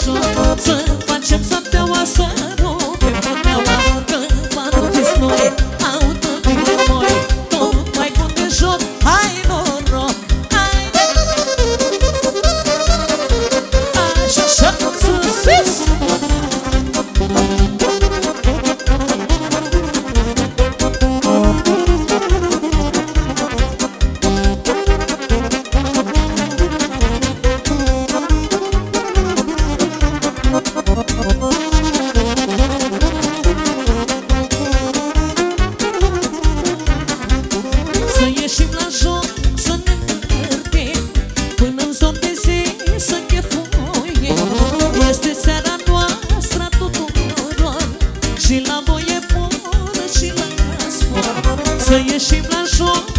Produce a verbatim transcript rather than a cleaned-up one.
joc, să facem sapteaua, să rupem poteaua, că m-am rupis noi, au tăbile moi, tot mai bun de joc, hai noroc, haide! Așa, așa, sus, sus! Să ieșim la joc, să ne încărtim, până-n zor de zi să chefuim. Este seara noastră a tuturor, și la voie bună și la spor. Să ieșim la joc,